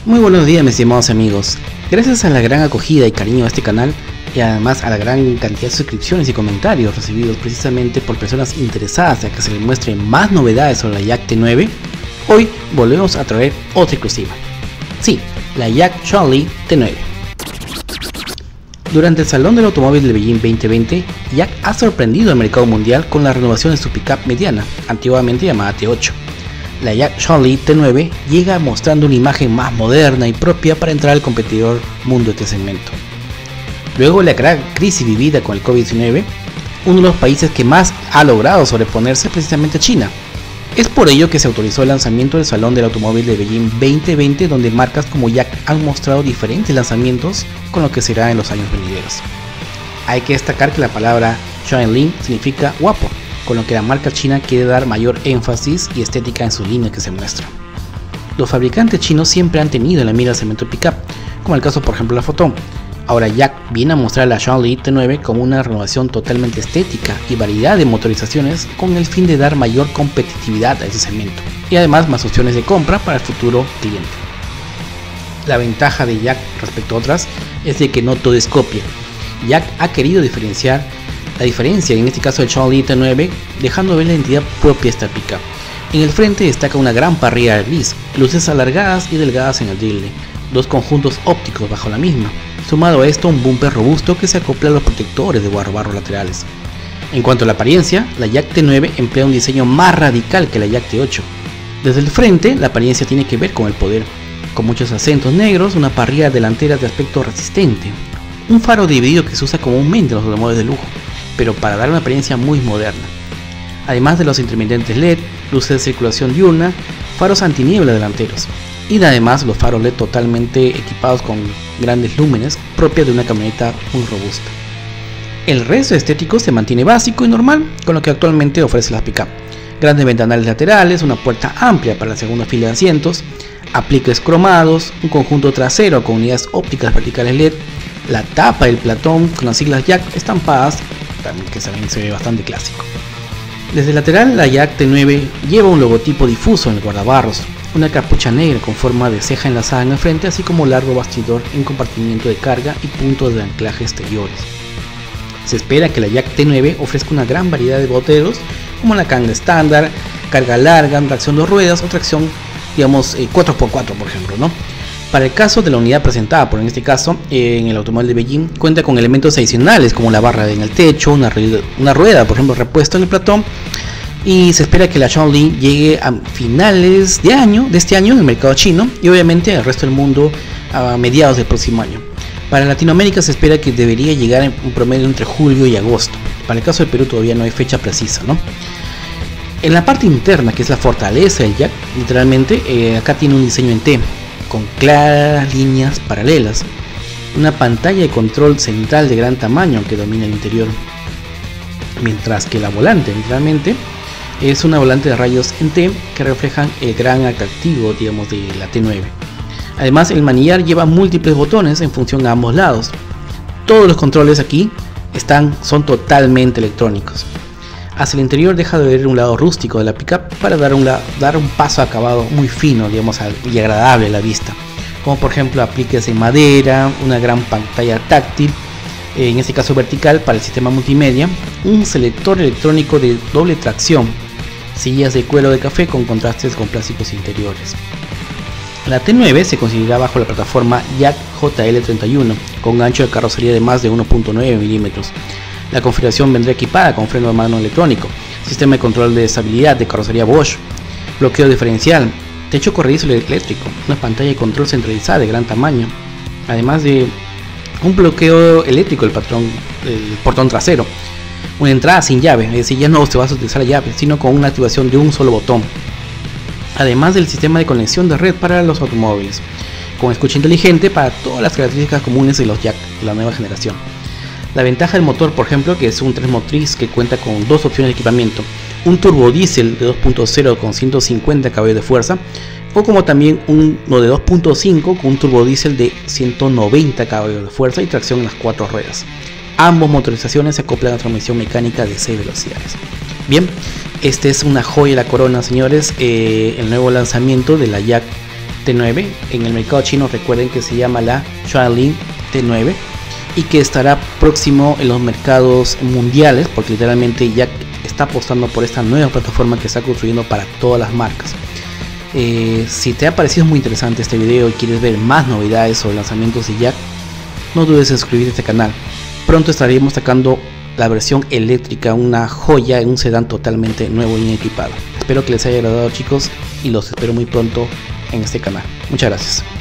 Muy buenos días, mis estimados amigos. Gracias a la gran acogida y cariño de este canal y además a la gran cantidad de suscripciones y comentarios recibidos precisamente por personas interesadas a que se les muestren más novedades sobre la Yak T9, hoy volvemos a traer otra exclusiva. Sí, la Yak Charlie T9. Durante el Salón del Automóvil de Beijing 2020, Yak ha sorprendido al mercado mundial con la renovación de su pickup mediana, antiguamente llamada T8. La Yak Charlie T9 llega mostrando una imagen más moderna y propia para entrar al competidor mundo de este segmento. Luego de la gran crisis vivida con el COVID-19, uno de los países que más ha logrado sobreponerse es precisamente China. Es por ello que se autorizó el lanzamiento del Salón del Automóvil de Beijing 2020, donde marcas como Yak han mostrado diferentes lanzamientos con lo que será en los años venideros. Hay que destacar que la palabra Xiaolin significa guapo, con lo que la marca china quiere dar mayor énfasis y estética en su línea que se muestra. Los fabricantes chinos siempre han tenido en la mira el segmento pickup, como el caso por ejemplo de la Photon. Ahora Yak viene a mostrar la Charlie T9 como una renovación totalmente estética y variedad de motorizaciones con el fin de dar mayor competitividad a ese segmento y además más opciones de compra para el futuro cliente. La ventaja de Yak respecto a otras es de que no todo es copia. Yak ha querido diferenciar la diferencia, en este caso el Charlie T9, dejando ver la identidad propia de esta pickup. En el frente destaca una gran parrilla gris, luces alargadas y delgadas en el dielde, dos conjuntos ópticos bajo la misma. Sumado a esto, un bumper robusto que se acopla a los protectores de guardabarros laterales. En cuanto a la apariencia, la Yak T9 emplea un diseño más radical que la Yak T8. Desde el frente, la apariencia tiene que ver con el poder, con muchos acentos negros, una parrilla delantera de aspecto resistente, un faro dividido que se usa comúnmente en los automóviles de lujo, pero para dar una apariencia muy moderna. Además de los intermitentes LED, luces de circulación diurna, faros antiniebla delanteros y además los faros LED totalmente equipados con grandes lúmenes propias de una camioneta muy robusta. El resto estético se mantiene básico y normal con lo que actualmente ofrece la pickup. Grandes ventanales laterales, una puerta amplia para la segunda fila de asientos, apliques cromados, un conjunto trasero con unidades ópticas verticales LED, la tapa del platón con las siglas Yak estampadas, que también se ve bastante clásico. Desde el lateral, la Yak T9 lleva un logotipo difuso en el guardabarros, una capucha negra con forma de ceja enlazada en el frente, así como largo bastidor en compartimiento de carga y puntos de anclaje exteriores. Se espera que la Yak T9 ofrezca una gran variedad de modelos, como la carga estándar, carga larga, tracción 2 ruedas o tracción, digamos, 4x4 por ejemplo, ¿no? Para el caso de la unidad presentada, en este caso en el automóvil de Beijing, cuenta con elementos adicionales como la barra en el techo, una rueda por ejemplo repuesta en el platón, y se espera que la Xiaolin llegue a finales de este año en el mercado chino y obviamente al resto del mundo a mediados del próximo año. Para Latinoamérica se espera que debería llegar en un promedio entre julio y agosto. Para el caso del Perú todavía no hay fecha precisa, ¿no? En la parte interna, que es la fortaleza del Yak, literalmente acá tiene un diseño en T con claras líneas paralelas, una pantalla de control central de gran tamaño que domina el interior, mientras que la volante literalmente es una volante de rayos en T que reflejan el gran atractivo, digamos, de la T9. Además, el manillar lleva múltiples botones en función a ambos lados. Todos los controles aquí son totalmente electrónicos. Hacia el interior deja de ver un lado rústico de la pickup para dar un paso acabado muy fino, digamos, y agradable a la vista, como por ejemplo apliques en madera, una gran pantalla táctil, en este caso vertical para el sistema multimedia, un selector electrónico de doble tracción, sillas de cuero de café con contrastes con plásticos interiores. La T9 se considera bajo la plataforma Yak JL31 con un ancho de carrocería de más de 1.9 milímetros. La configuración vendrá equipada con freno de mano electrónico, sistema de control de estabilidad de carrocería Bosch, bloqueo diferencial, techo corredizo eléctrico, una pantalla de control centralizada de gran tamaño, además de un bloqueo eléctrico del portón trasero, una entrada sin llave, es decir, ya no se va a utilizar la llave, sino con una activación de un solo botón, además del sistema de conexión de red para los automóviles, con escucha inteligente para todas las características comunes de los Yak de la nueva generación. La ventaja del motor, por ejemplo, que es un 3 motriz que cuenta con dos opciones de equipamiento, un turbodiesel de 2.0 con 150 caballos de fuerza, o como también uno de 2.5 con un turbodiesel de 190 caballos de fuerza y tracción en las 4 ruedas. Ambas motorizaciones se acoplan a transmisión mecánica de 6 velocidades. Bien, este es una joya de la corona, señores, el nuevo lanzamiento de la Yak T9. En el mercado chino recuerden que se llama la Xiaolin T9 y que estará próximo en los mercados mundiales, porque literalmente Jack está apostando por esta nueva plataforma que está construyendo para todas las marcas. Si te ha parecido muy interesante este video y quieres ver más novedades sobre lanzamientos de Jack, no dudes en suscribirte a este canal. Pronto estaremos sacando la versión eléctrica, una joya en un sedán totalmente nuevo y equipado. Espero que les haya agradado, chicos, y los espero muy pronto en este canal. Muchas gracias.